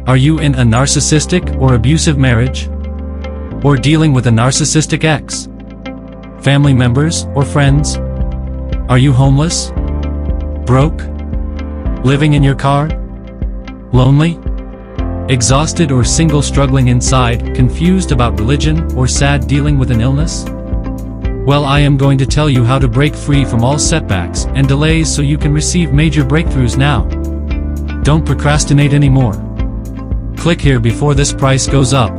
Are you in a narcissistic or abusive marriage? Or dealing with a narcissistic ex? Family members or friends? Are you homeless? Broke? Living in your car? Lonely? Exhausted or single, struggling inside, confused about religion, or sad, dealing with an illness? Well, I am going to tell you how to break free from all setbacks and delays so you can receive major breakthroughs now. Don't procrastinate anymore. Click here before this price goes up.